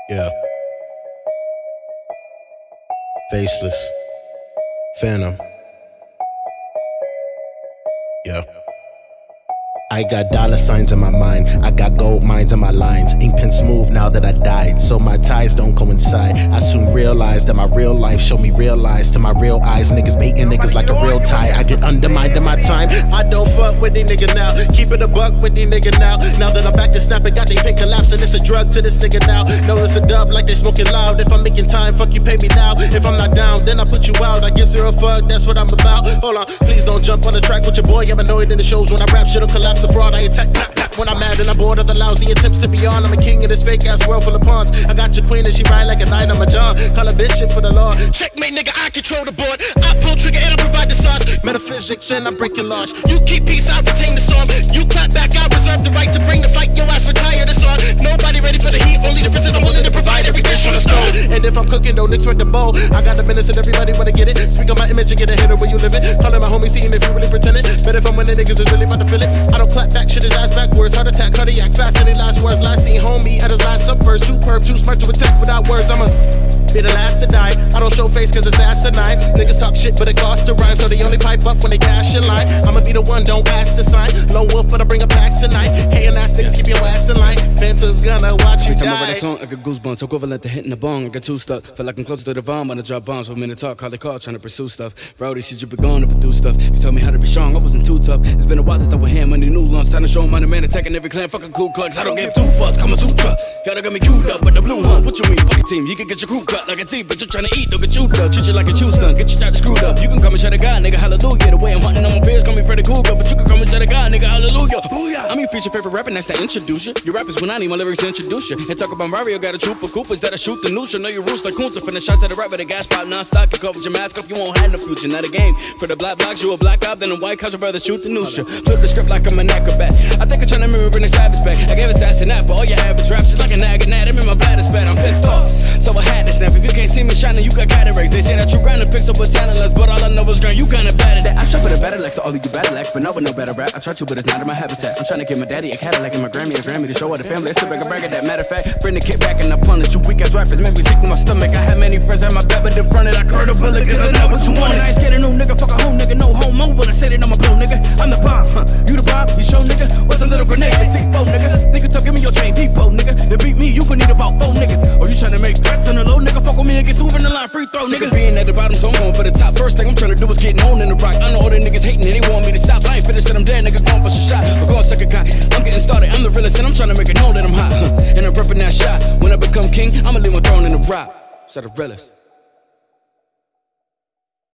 Yeah. Faceless. Phantom. Yeah. I got dollar signs in my mind, I got gold mines in my lines. Ink pen smooth now that I died, so my ties don't coincide. I soon realized that my real life showed me real lies to my real eyes. Niggas baiting niggas like a real tie. I get undermined in my time. I don't fuck with these niggas now, keep it a buck with these niggas now. Now that I'm back to snapping, got they pin collapsing. It's a drug to this nigga now. Know it's a dub like they smoking loud. If I'm making time, fuck you pay me now. If I'm not down, then I put you out. I give zero fuck, that's what I'm about. Hold on, please don't jump on the track with your boy. I'm annoyed in the shows when I rap, shit'll collapse. A fraud, I attack, when I'm mad and I'm bored of the lousy attempts to be on. I'm a king of this fake ass world full of pawns. I got your queen and she ride like a knight. I'm a John, call a bitch shit for the law. Checkmate nigga, I control the board. I pull trigger and I provide the sauce. Metaphysics and I break your laws. You keep peace, I retain the storm. You clap back, I reserve the right to bring the fight. Your ass retire the song. Nobody ready for the heat, only difference is I'm willing to provide every dish on the stone. And if I'm cooking, don't expect a bowl. I got a menace and everybody wanna get it. Speak on my image and get a hitter where you live it. Calling my homie, seeing if you really pretend it. But if I'm winning, niggas is really about to feel it. I don't clap back, shit is ass backwards. Heart attack, cardiac, fast, any last words. Last seen homie at his last supper. Superb, too smart to attack without words. I'ma be the last to die. I don't show face cause it's asinine. Niggas talk shit but it costs to rhyme, so they only pipe up when they cash in line. I'ma be the one, don't ask to sign. Lone wolf but I bring a pack tonight. Hey and ass niggas keep your ass in line. Phantom's gonna watch you die. Every time I write a song I get goosebumps, equivalent to hitting the bong. I get too stuck, feel like I'm closer to the bomb. When I drop bombs, with me to talk, call they call, trying to pursue stuff. Rowdy, shit you be going to produce stuff. You told me how to be strong, I wasn't too tough. It's been a while since I was here, money new lunch. Time to show 'em I'm the man attacking every clan, fucking Ku Klux. I don't give two fucks, Kama Sutra. Gotta got me queued up with the blue one. What you mean, fucking team? You can get your crew cut like a team, but you're trying to eat, don't get chewed up. Treat you like a chew stunt, get your shot screwed up. You can call me shut a guy, nigga, hallelujah. The way I'm hunting on my peers, call me Freddy Krueger. But you can call me shut a guy, nigga, hallelujah. Booyah. I'm your feature favorite rapper, that's to introduce you. Your rappers when I need my lyrics to introduce you. And talk about Mario, got a troop of Coopers that'll shoot the neutral. Know your roots like Kunta, finna shots to the right with a gas pop non-stop. You cover your mask off, you won't have no future. Not a game for the black blocks, you a black op, then a white couch, your brother shoot the neutral. Flip the script like I'm an acrobat. I think I'm trying to remember the savage back. I gave assassin that, but all your average raps just like a nag and that. I'm in my bladder's bad, I'm pissed off. So I had to snap. If you can't see me shining, you got cataracts. They say that you grind the picks up with talentless, but all I know is grind, you kinda bad at that. I shop with a better lex to all of you battle lex, but no with no better rap. I try to, but it's not in my habitat. I'm trying to give my daddy a Cadillac and my Grammy a Grammy to show all the family. It's a bigger brag of that. Matter of fact, bring the kid back and I punish you weak ass rappers. Make me sick to my stomach. I had many friends at my back, but in front of it, I curled a bullet cause I know what you wanted. I ain't scared of no nigga, fuck a home nigga, no homo. When I say that I'm a blow nigga, I'm the bomb, huh? You the bomb, you show nigga, what's a little grenade? They C4 nigga, think it's tough, give me your chain depot nigga. To beat me, you gon' need about 4 niggas. Or you tryna make threats on the low nigga, fuck with me and get 2 in the line, free throw nigga. Sick of being at the bottom, so I'm going for the top. First thing I'm tryna do is get known in the rock. I know all the niggas hating and they want me to stop. I ain't finished and I'm dead, nigga going for a shot. Or going second cock. I'm getting started, I'm the realest and I'm tryna make it known that I'm hot, huh? And I'm repping that shot. When I become king, I'ma leave my throne in the rock. So the realest.